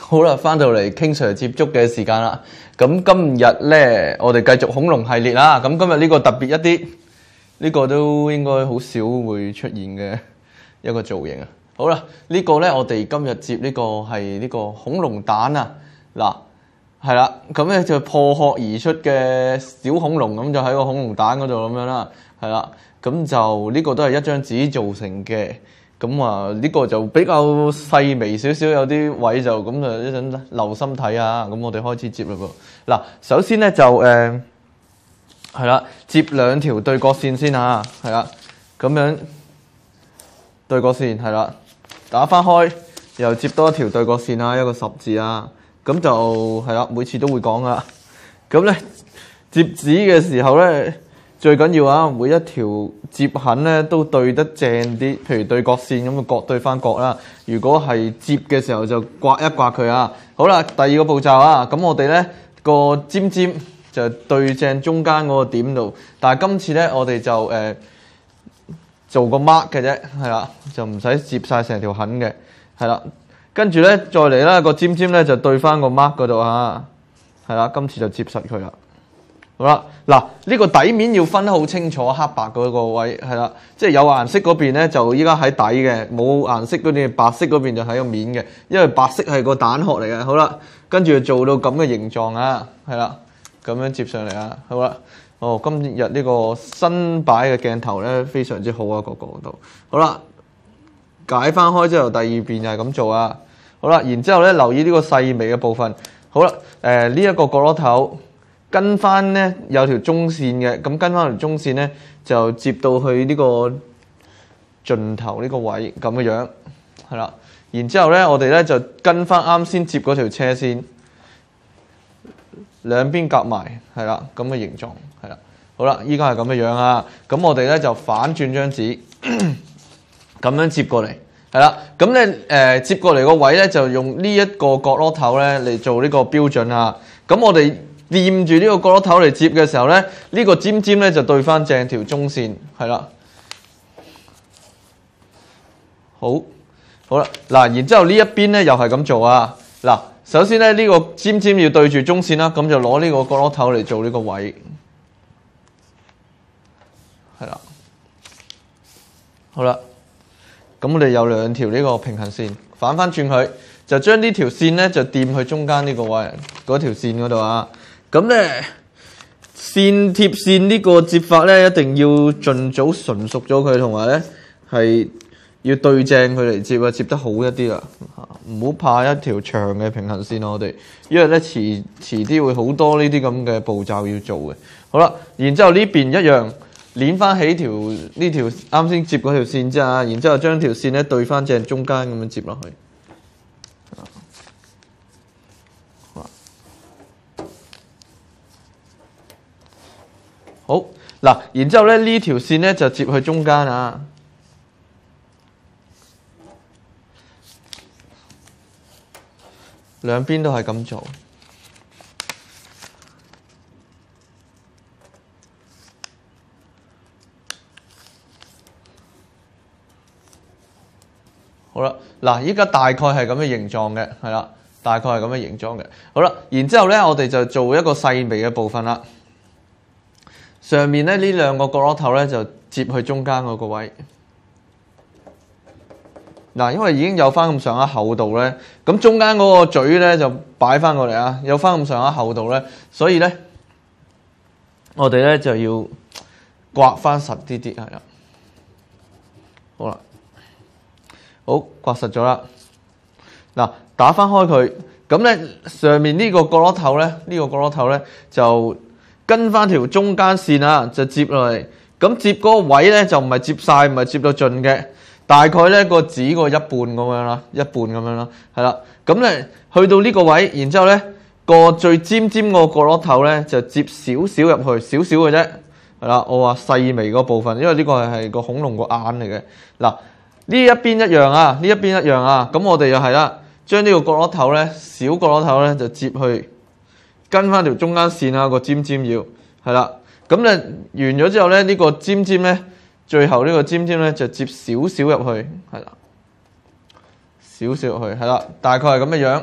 好啦，翻到嚟 King Sir 接觸嘅時間啦。咁今日咧，我哋繼續恐龍系列啦。咁今日呢個特別一啲，呢個都應該好少會出現嘅一個造型啊。好啦，呢個咧我哋今日接呢個係呢個恐龍蛋啊。嗱，係啦，咁咧就破殼而出嘅小恐龍，咁就喺個恐龍蛋嗰度咁樣啦。係啦，咁就呢個都係一張紙做成嘅。咁啊，呢個就比較細微少少，有啲位就咁就一陣留心睇啊。咁我哋開始接啦噃。嗱，首先咧就係啦，接兩條對角線先啊，係啦，咁樣對角線係啦，打翻開，又接多一條對角線啊，一個十字啊，咁就係啦，每次都會講噶啦。咁咧接紙嘅時候咧，最緊要啊，每一條接痕咧都對得正啲，譬如對角線咁啊，角對翻角啦。如果係接嘅時候就刮一刮佢啊。好啦，第二個步驟啊，咁我哋咧個尖尖就對正中間嗰個點度，但係今次咧我哋就做個 mark 嘅啫，係啦，就唔使接晒成條痕嘅，係啦。跟住咧再嚟啦，個尖尖咧就對翻個 mark 嗰度啊，係啦，今次就接實佢啦。好啦，嗱，呢個底面要分得好清楚，黑白嗰個位係啦，即係有顏色嗰邊咧就依家喺底嘅，冇顏色嗰邊白色嗰邊就喺個面嘅，因為白色係個蛋殼嚟嘅。好啦，跟住做到咁嘅形狀啊，係啦，咁樣接上嚟啊，好啦，今日呢個新擺嘅鏡頭咧非常之好啊，個度，好啦，解翻開之後第二邊就係咁做啊，好啦，然之後咧留意呢個細微嘅部分，好啦，呢一個角落頭。跟翻咧有條中線嘅，咁跟翻條中線咧就接到去呢個盡頭呢個位咁嘅樣，係啦。然之後咧我哋咧就跟翻啱先接嗰條車線，兩邊夾埋，係啦，咁嘅形狀，係啦。好啦，依家係咁嘅樣啊。咁我哋咧就反轉張紙，咁樣接過嚟，係啦。咁咧接過嚟個位咧就用呢一個角落頭咧嚟做呢個標準啊。咁我哋掂住呢個角落頭嚟接嘅時候咧，呢個尖尖咧就對翻正條中線，係啦。好啦，嗱，然之後呢一邊咧又係咁做啊。嗱，首先咧呢個尖尖要對住中線啦，咁就攞呢個角落頭嚟做呢個位，係啦。好啦，咁我哋有兩條呢個平行線，反翻轉佢，就將呢條線咧就掂去中間呢個位嗰條線嗰度啊。咁咧線貼線呢個接法咧，一定要盡早純熟咗佢，同埋咧係要對正佢嚟接啊，接得好一啲啦，唔好怕一條長嘅平行線我哋，因為咧遲啲會好多呢啲咁嘅步驟要做嘅。好啦，然之後呢邊一樣攣翻起呢條啱先接嗰條線啫啊，然之後將條線咧對翻正中間咁樣接落去。好嗱，然之後咧呢條線咧就接去中間啊，兩邊都係咁做。好啦，嗱，依家大概係咁嘅形狀嘅，係啦，大概係咁嘅形狀嘅。好啦，然之後咧我哋就做一個細微嘅部分啦。上面咧呢兩個角落頭咧就接去中間嗰個位。嗱，因為已經有翻咁上下厚度咧，咁中間嗰個嘴咧就擺翻過嚟啊，有翻咁上下厚度咧，所以咧我哋咧就要刮翻實啲啲，係啦。好啦，好，刮實咗啦。嗱，打翻開佢，咁咧上面呢個角落頭咧，就跟翻條中間線啊，就接落嚟。咁接嗰個位咧就唔係接晒，唔係接到盡嘅，大概咧個紙個一半咁樣啦，係啦。咁咧去到呢個位，然之後咧個最尖尖個角落頭咧就接少少入去，少少嘅啫，係啦。我話細微嗰部分，因為呢個係個恐龍個眼嚟嘅。嗱，呢一邊一樣啊，咁我哋又係啦，將呢個角落頭咧，小角落頭咧就接去。跟翻條中間線啊，個尖尖要係啦，咁咧完咗之後咧，呢個尖尖咧，最後呢個尖尖咧就接少少入去，係啦，少少入去，係啦，大概係咁嘅樣。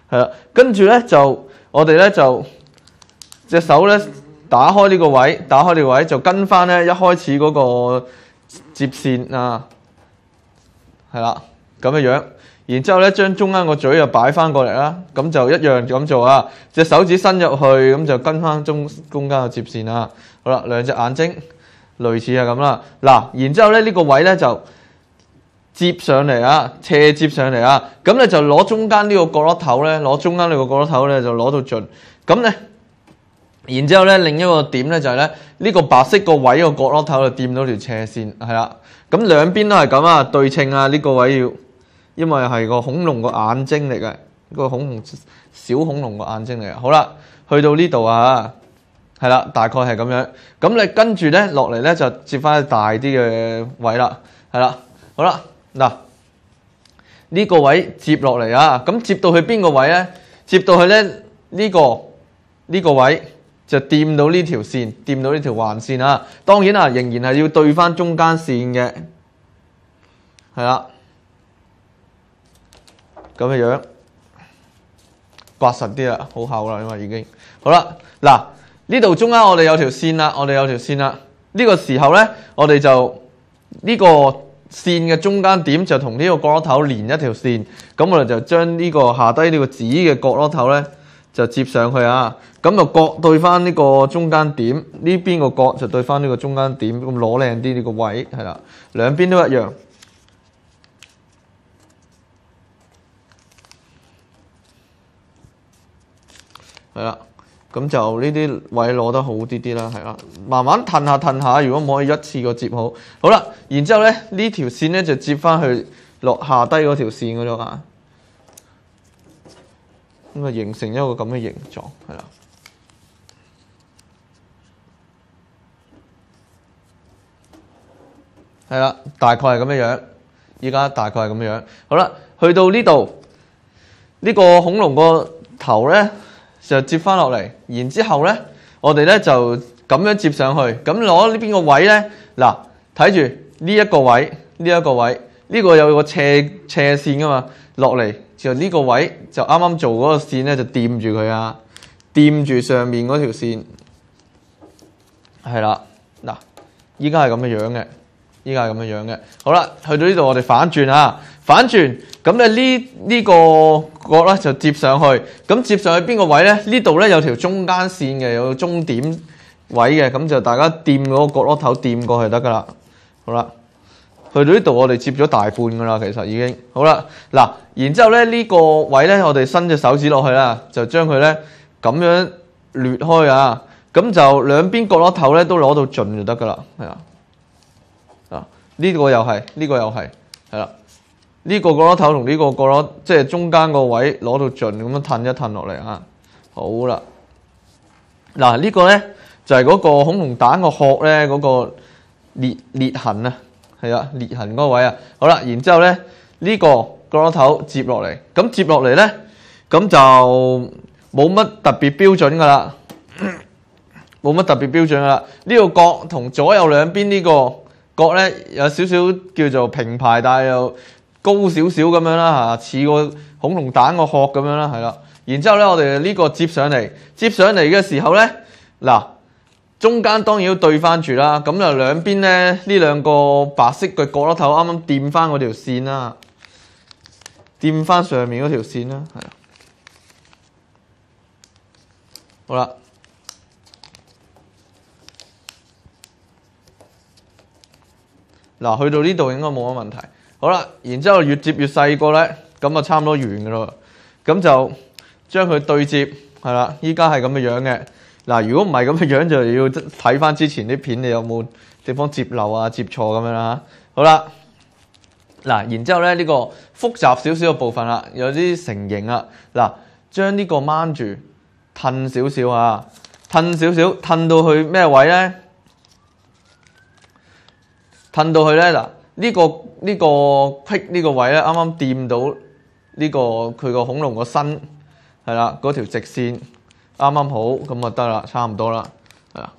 係啦。跟住咧就我哋咧就隻手咧打開呢個位，就跟翻咧一開始嗰個接線啊，係啦咁嘅樣。然之後咧將中間個嘴又擺翻過嚟啦，咁就一樣咁做啊。隻手指伸入去，咁就跟翻中間個接線啊。好啦，兩隻眼睛類似係咁啦。嗱，然之後咧呢個位咧就接上嚟啊，斜接上嚟啊。咁咧就攞中間呢個角落頭咧，就攞到盡。咁咧，然之後咧另一個點咧就係咧呢個白色個位個角落頭就掂到條斜線，係啦。咁兩邊都係咁啊，對稱啊。呢個位要，因為係個恐龍個眼睛嚟嘅，個小恐龍個眼睛嚟嘅。好啦，去到呢度啊，係啦，大概係咁樣。咁你跟住咧落嚟咧就接翻大啲嘅位啦，係啦。好啦，嗱呢個位接落嚟啊，咁接到去邊個位咧？接到去咧呢個位就掂到呢條線，掂到呢條橫線啊。當然啦，仍然係要對翻中間線嘅，係啦。咁嘅樣，刮實啲啦，好厚啦，因為已經好啦。嗱，呢度中間我哋有條線啦，呢個時候咧，我哋就呢個線嘅中間點就同呢個角落頭連一條線，咁我哋就將呢個下低呢個紫嘅角落頭咧就接上去啊。咁就角對翻呢個中間點，呢邊個角就對翻呢個中間點，咁攞靚啲呢個位係啦，兩邊都一樣。係啦，咁就呢啲位攞得好啲啦，係啦，慢慢褪下，如果唔可以一次過接好。好啦，然之後咧呢條線咧就接翻去落下低嗰條線嗰度啊，咁啊形成一個咁嘅形狀，係啦，係啦，大概係咁嘅樣。依家大概係咁嘅樣。好啦，去到呢度呢個恐龍個頭咧，就接翻落嚟，然之後咧，我哋咧就咁樣接上去，咁攞呢邊個位咧？嗱，睇住呢一個位，呢個有個斜線噶嘛，落嚟就呢個位就啱啱做嗰個線咧，就掂住佢啊，掂住上面嗰條線，係啦，嗱，依家係咁嘅樣嘅，好啦，去到呢度我哋反轉啊，咁咧呢個角咧就接上去，咁接上去邊個位咧？呢度咧有條中間線嘅，有個終點位嘅，咁就大家掂嗰個角落頭掂過去得噶啦。好啦，去到呢度我哋接咗大半噶啦，其實已經好啦。嗱，然之後咧呢個位咧，我哋伸隻手指落去啦，就將佢咧咁樣掠開啊，咁就兩邊角落頭咧都攞到盡就得噶啦，係啊，呢個又係，係啦。呢個角落頭同呢個角落，即係中間個位攞到盡，咁樣褪一褪落嚟啊！好啦，嗱呢個咧就係嗰個恐龍蛋個殼咧嗰個裂痕啊，係啊，裂痕嗰個位啊。好啦，然之後咧呢個角落頭接落嚟，咁接落嚟咧咁就冇乜特別標準噶啦，呢個角同左右兩邊呢個角咧有少少叫做平排，但係又高少少咁樣啦嚇，似個恐龍蛋個殼咁樣啦，係啦。然之後咧，我哋呢個接上嚟嘅時候咧，嗱中間當然要對翻住啦。咁就兩邊咧呢兩個白色嘅角落頭啱啱掂翻嗰條線啦，掂翻上面嗰條線啦，係啦。好啦，嗱去到呢度應該冇乜問題。好啦，然之後越接越細個咧，咁啊差唔多完噶咯。咁就將佢對接，係啦。依家係咁嘅樣嘅。嗱，如果唔係咁嘅樣，就要睇翻之前啲片，你有冇地方接漏啊、接錯咁樣啦。好啦，嗱，然之後咧呢個複雜少少嘅部分啦，有啲成形啦。嗱，將呢個掹住，褪少少啊，褪到去咩位咧？褪到去咧嗱。呢個棘呢個位咧，啱啱掂到呢個佢個恐龍個身，係啦，嗰條直線啱啱好，咁就得啦，差唔多啦，係啦。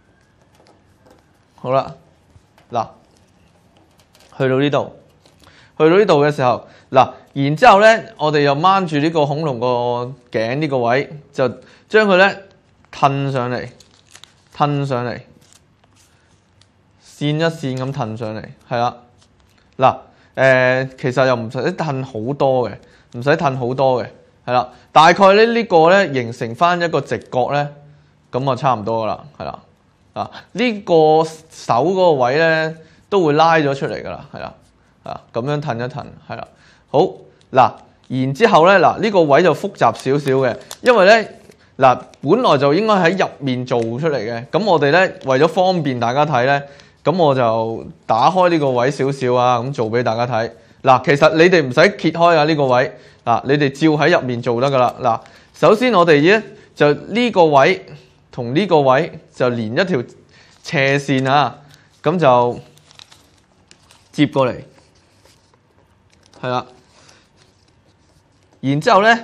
好啦，嗱，去到呢度， 到呢度嘅時候，嗱，然之後咧，我哋又掹住呢個恐龍個頸呢個位，就將佢咧褪上嚟，線一線咁褪上嚟，係啦。嗱，其實又唔使褪好多嘅，係啦。大概咧呢個咧形成翻一個直角咧，咁就差唔多噶啦，係啦。呢個手嗰個位咧都會拉咗出嚟噶啦，係啦。咁樣褪一褪，係啦。好，嗱，然之後咧，呢個位就複雜少少嘅，因為咧本來就應該喺入面做出嚟嘅，咁我哋咧為咗方便大家睇咧，咁我就打開呢個位少少啊，咁做俾大家睇。嗱，其實你哋唔使揭開啊呢個位，你哋照喺入面做得噶啦。嗱，首先我哋咧就呢個位同呢個位就連一條斜線啊，咁就接過嚟，係啦。然之後咧，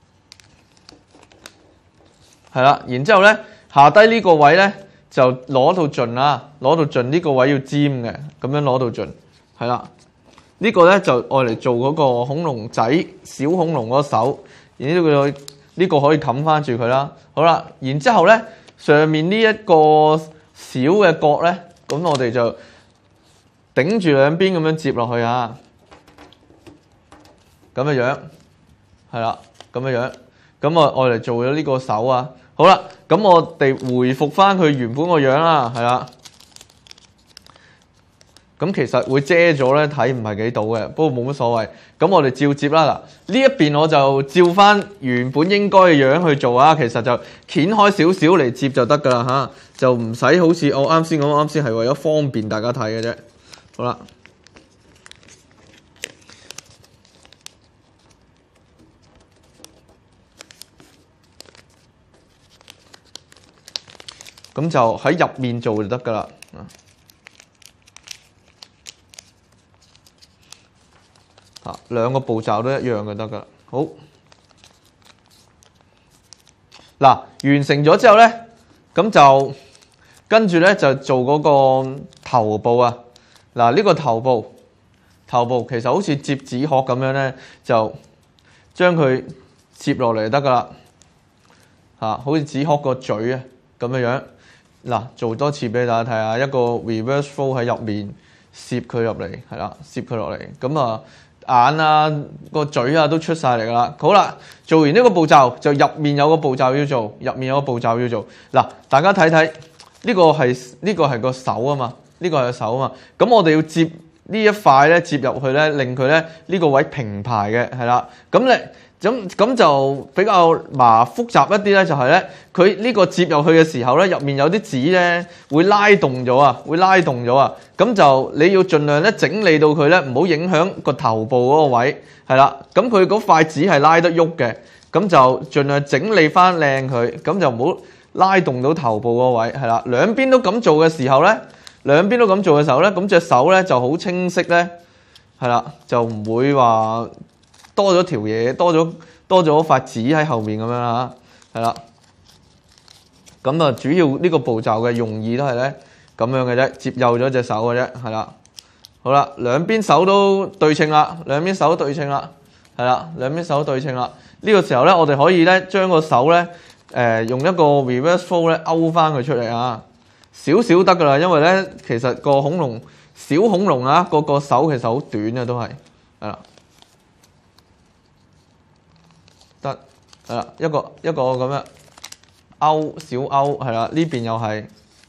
下低呢個位咧就攞到盡啦，攞到盡呢個位要尖嘅，咁樣攞到盡，係啦。呢個咧就愛嚟做嗰個恐龍仔、小恐龍嗰個手，然之後呢個可以冚翻住佢啦。好啦，然之後咧上面呢一個小嘅角咧，咁我哋就頂住兩邊咁樣接落去啊，咁嘅樣，係啦，咁嘅樣，咁我愛嚟做咗呢個手啊。好啦，咁我哋回復翻佢原本個樣啦，係啦。咁其實會遮咗咧，睇唔係幾到嘅，不過冇乜所謂。咁我哋照接啦。嗱，呢一邊我就照翻原本應該嘅樣去做啊。其實就掀開少少嚟接就得噶啦嚇，就唔使好似我啱先講，啱先係為咗方便大家睇嘅啫。好啦，咁就喺入面做就得噶啦。兩個步驟都一樣就得噶啦。好，嗱，完成咗之後咧，咁就跟住咧就做嗰個頭部啊。嗱，呢個頭部其實好似接紙殼咁樣咧，就將佢接落嚟就得噶啦。好似紙殼個嘴啊咁嘅樣。嗱，做多次俾大家睇下，一個 reverse flow 喺入面攝佢入嚟，係啦，攝佢落嚟，咁啊。眼啊，個嘴啊都出晒嚟噶啦。好啦，做完呢個步驟就入面有個步驟要做，嗱，大家睇睇呢個係個手啊嘛，咁我哋要接呢一塊咧，接入去咧，令佢咧呢個位平排嘅，係啦。咁就比較複雜一啲咧，就係咧佢呢個接入去嘅時候咧，入面有啲紙咧會拉動咗啊，咁就你要盡量咧整理到佢咧，唔好影響個頭部嗰個位，係啦。咁佢嗰塊紙係拉得喐嘅，咁就盡量整理翻靚佢，咁就唔好拉動到頭部嗰個位，係啦。兩邊都咁做嘅時候咧，咁隻手咧就好清晰咧，係啦，就唔會話多咗條嘢，多咗塊紙喺後面咁樣啦，係啦。咁啊，主要呢個步驟嘅用意都係咧咁樣嘅啫，接幼咗隻手嘅啫，係啦。好啦，兩邊手都對稱啦，係啦，兩邊手對稱啦。呢個時候咧，我哋可以咧將個手咧用一個 reverse flow 咧勾翻佢出嚟啊，少少得噶啦，因為咧其實個小恐龍啊個手其實好短嘅都係啦。得，係啦，一個咁樣小勾，係啦，呢邊又係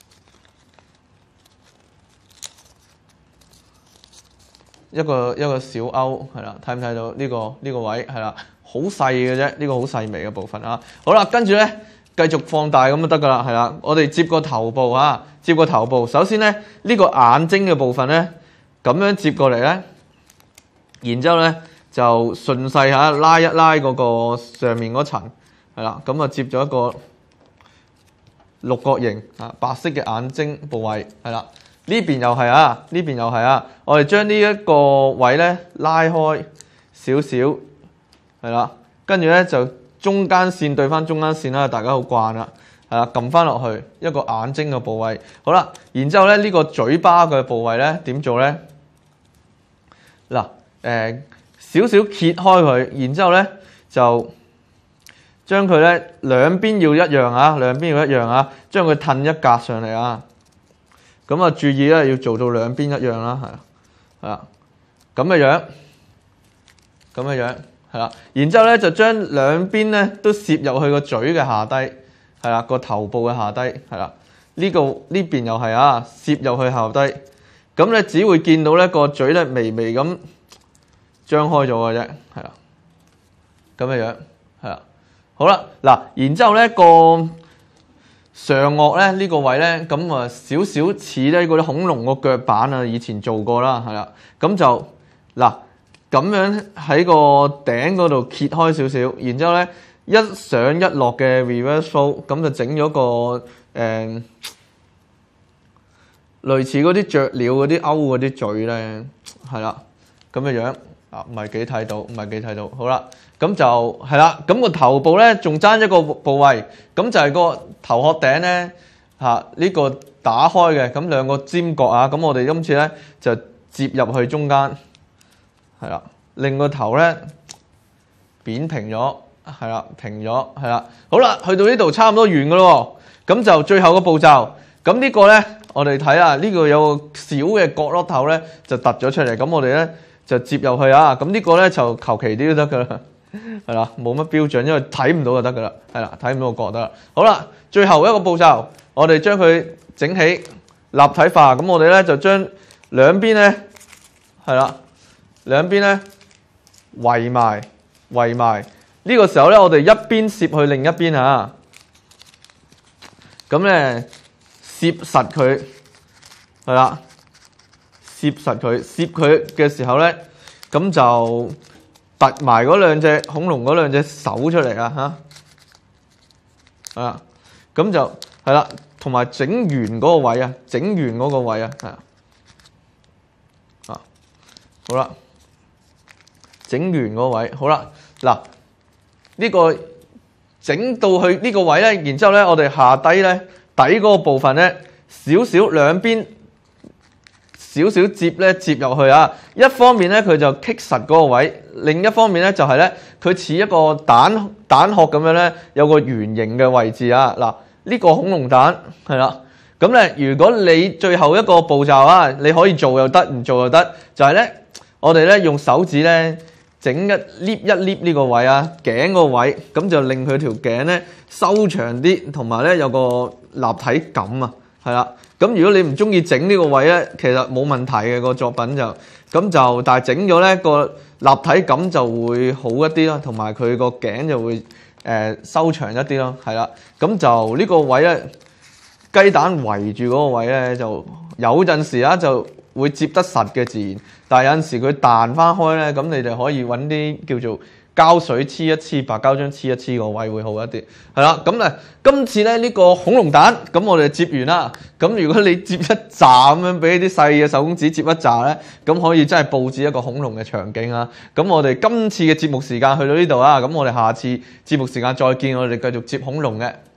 一個小勾，係啦，睇唔睇到呢個位係啦，好細嘅啫，呢個好細微嘅部分啊。好啦，跟住咧繼續放大咁就得噶啦，係啦，我哋接個頭部啊，首先咧呢個眼睛嘅部分咧咁樣接過嚟咧，然之後咧就順勢拉一拉嗰個上面嗰層，係啦，咁啊接咗一個六角形白色嘅眼睛部位，係啦，呢邊又係啊，我哋將呢一個位咧拉開少少，係啦，跟住咧就中間線對翻中間線啦，大家好慣啦，係啦，撳翻落去一個眼睛嘅部位，好啦，然之後咧呢個嘴巴嘅部位咧點做咧？嗱。 少少揭開佢，然之後咧就將佢咧兩邊要一樣啊，將佢褪一格上嚟啊。咁啊，注意咧要做到兩邊一樣啦，係啦，咁嘅樣，係啦。然之後咧就將兩邊咧都攝入去個嘴嘅下低，係啦，個頭部嘅下低，係啦。呢邊又係啊，攝入去下低。咁咧只會見到咧個嘴咧微微咁張開咗嘅啫，係啦，咁嘅樣，係啦。好啦，嗱，然之後咧個上顎咧呢個位咧，咁啊少少似咧嗰啲恐龍個腳板啊，以前做過啦，係啦。咁就嗱咁樣喺個頂嗰度揭開少少，然之後咧一上一落嘅 reverse fold，咁就整咗個類似嗰啲雀鳥嗰啲勾嗰啲嘴咧，係啦，咁嘅樣啊，唔係幾睇到，好啦，咁就係啦，咁個頭部咧仲爭一個部位，咁就係個頭殼頂咧呢個打開嘅，咁兩個尖角啊，咁我哋今次咧就接入去中間，係啦，令個頭咧扁平咗，係啦，平咗，係啦，好啦，去到呢度差唔多完噶咯，咁就最後個步驟，咁呢個咧。我哋睇下呢個有個小嘅角落頭咧，就突咗出嚟。咁我哋咧就接入去啊。咁呢個咧就求其啲都得噶啦，係啦，冇乜標準，因為睇唔到就得噶啦，係啦，睇唔到個角得啦。好啦，最後一個步驟，我哋將佢整起立體化。咁我哋咧就將兩邊咧係啦，兩邊咧圍埋。呢個時候咧，我哋一邊攝去另一邊啊。咁咧。攝實佢，係啦，攝佢嘅時候咧，咁就突埋嗰兩隻恐龍嗰兩隻手出嚟啊！嚇，啊，咁就係啦，同埋整圓嗰個位啊，係啊，好啦，整圓嗰個位，好啦，嗱，呢個整到去呢個位咧，然之後咧，我哋下低咧。底嗰個部分咧，少少兩邊少少接入去啊！一方面咧佢就棘實嗰個位，另一方面咧就係咧佢似一個蛋殼咁樣咧，有個圓形嘅位置啊！嗱，呢個恐龍蛋係啦，咁咧如果你最後一個步驟啊，你可以做又得，唔做又得，就係咧我哋咧用手指咧整一捏呢個位啊，頸個位，咁就令佢條頸咧收長啲，同埋咧有個立體感啊，係啦。咁如果你唔中意整呢個位咧，其實冇問題嘅個作品就咁就，但係整咗咧個立體感就會好一啲咯，同埋佢個頸就會收長一啲咯，係啦。咁就呢個位咧，雞蛋圍住嗰個位咧，就有陣時啊就會接得實嘅自然，但係有陣時佢彈翻開咧，咁你哋可以揾啲叫做膠水黐一黐，白膠漿黐一黐個位會好一啲，係啦。咁咧今次咧呢個恐龍蛋，咁我哋接完啦。咁如果你接一紮咁樣，俾啲細嘅手工紙接一紮咧，咁可以真係佈置一個恐龍嘅場景啊。咁我哋今次嘅節目時間去到呢度啊，咁我哋下次節目時間再見，我哋繼續接恐龍嘅。